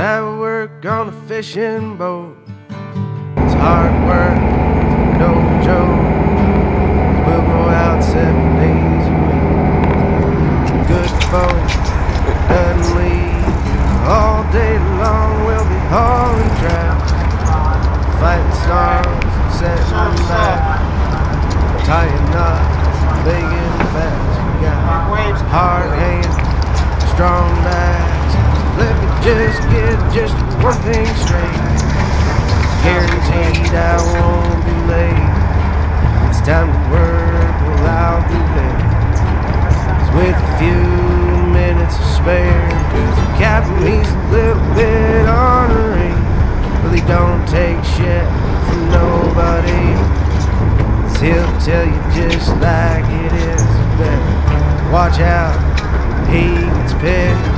I work on a fishing boat. It's hard work, no joke. We'll go out 7 days a week. Good folk doesn't leave. All day long we'll be hauling traps, fighting snarls and setting them back, tying knots, making fast. We got hard hands, strong backs. Let me just get just one thing straight. Guaranteed I won't be late. It's time to work, well I'll be there. It's with a few minutes to spare, 'cause the captain he's a little bit ornery. Well, he don't take shit from nobody. 'Cause he'll tell you just like it is. Better watch out, he gets pissed.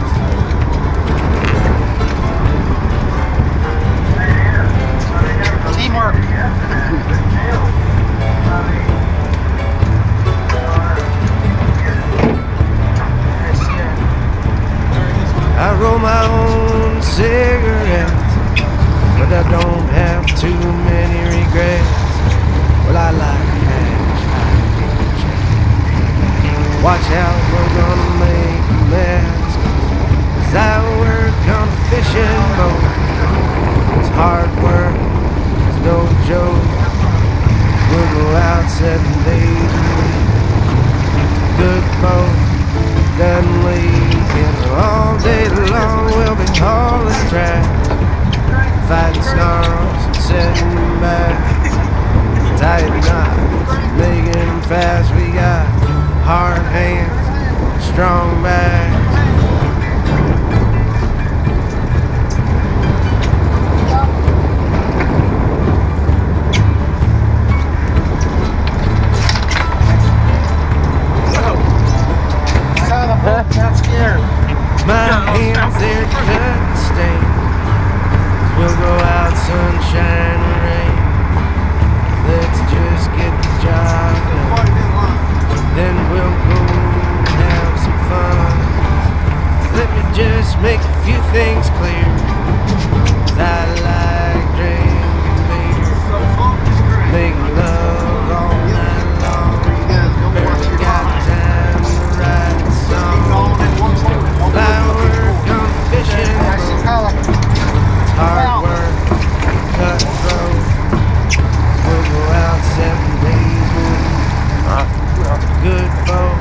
Teamwork. I roll my own cigarettes, but I don't have too many regrets. Well, I like cash, I hate check. Watch out, we're gonna make a mess, 'cause I work on a fishing boat. It's hard work, it's no joke. We'll go out 7 days a week. Good boat doesn't leak, and all day long we'll be hauling traps, fighting snarls and setting them back, tying knots, making them fast. We got hard hands, strong backs. Not scared. My hands, they're cut and stained. We'll go out sunshine or rain. Let's just get the job done. Then we'll go have some fun. Let me just make a few things clear. 'Cause I like drinking beer, making love all night long. Barely got time to write a song. I work on fishing boat. It's hard work, cutthroat. We'll go out 7 days a week. Good boat.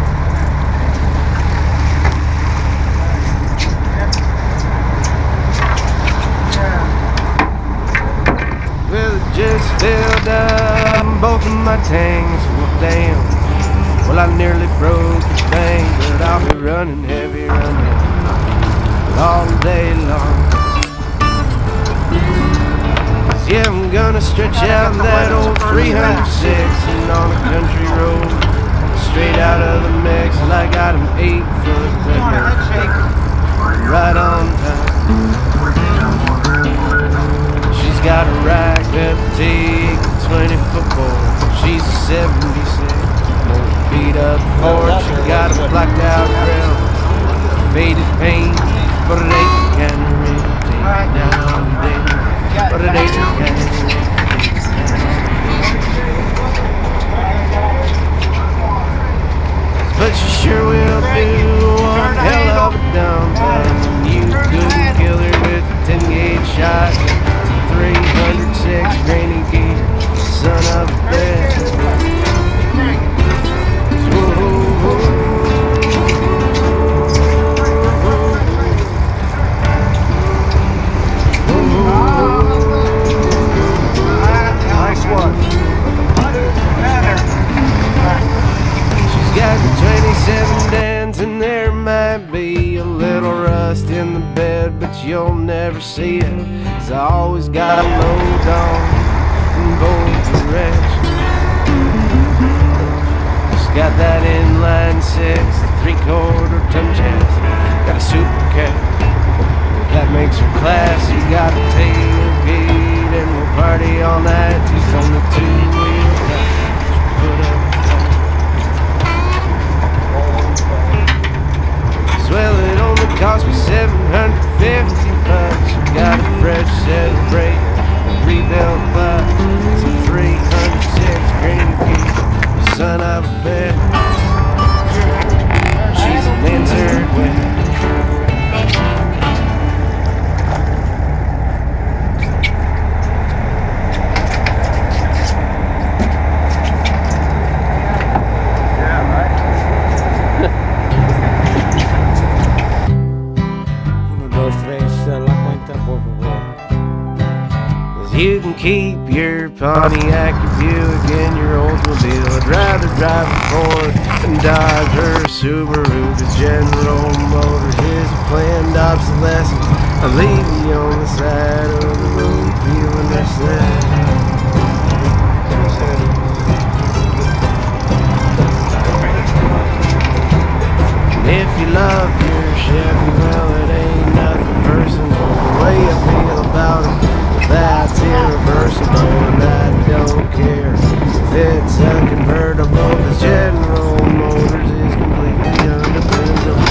Well, it just filled up both of my tanks. Well, damn. Well, I nearly broke the thing, but I'll be running heavy, running all day long. 'Cause yeah, I'm gonna stretch out that old 306 and on a country road, straight out of the mix. Well, I got an 8-foot river, right on time. She's got a racked up teak, 20-foot board. She's a 76. Beat up Ford, she got a blacked out grill, faded paint, but it ain't the kind of real take now and then. But it ain't the kind of real take now. But she sure will do one hell of a dump. You couldn't kill her with a 10-gauge shot. It's a 306 granny gear, son of a bitch. Got 27 dans and there might be a little rust in the bed, but you'll never see it, 'cause I always got a load on and both the rest. Just got that inline 6, 3/4 ton chest, got a super cat that makes her classy, got a tailgate and we'll party all night. She's on the 2-wheel drive, put up. Well, it only cost me $750. your Pontiac, your Buick, and your Oldsmobile. I'd rather drive a Ford than Dodge or a Subaru. The General Motors is a planned obsolescence. I'll leave you on the side of the road feeling restless. If you love your Chevy, well, it ain't nothing personal. The way I feel about it, that's irreversible. And I don't care if it's a convertible, 'cause General Motors is completely undependable.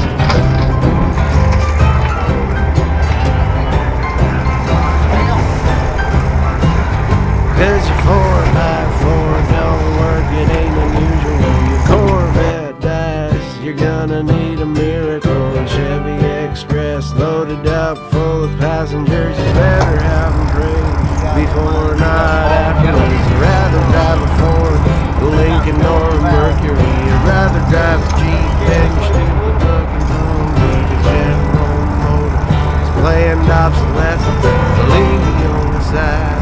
'Cause your 4x4 don't work, it ain't unusual. Your Corvette dies, you're gonna need a miracle. And Chevy Express loaded up full of passengers, you better have them trained before, not afterwards. I'd rather drive a Ford, a Lincoln, or a Mercury. I'd rather drive a Jeep than your stupid looking Humvee. The General Motors is planned obsolescence. I'll leave you on the side.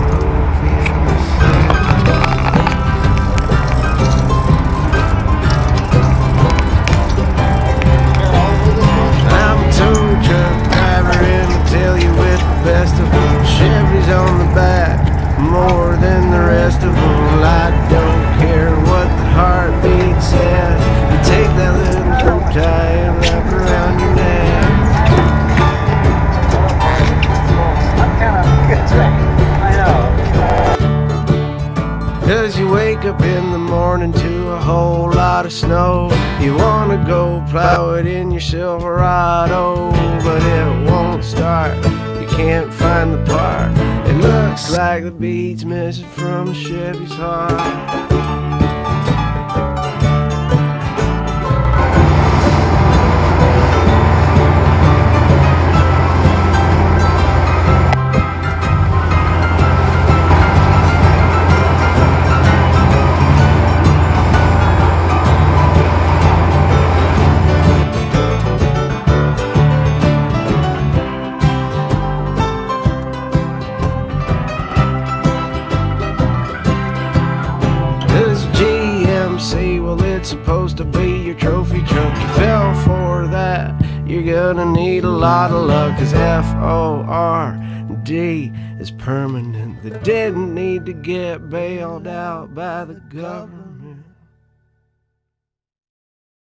Best of them, Chevy's on the back more than the rest of them. Well, I don't care what the heartbeat says. You take that little bow tie and wrap it around your neck. I'm kind of good, I know. 'Cause you wake up in the morning to a whole lot of snow. You wanna go plow it in your Silverado, but it won't start. Can't find the part. It looks like the beat's missing from Chevy's heart. Well, it's supposed to be your trophy truck. You fell for that, you're gonna need a lot of luck. 'Cause FORD is permanent. They didn't need to get bailed out by the government.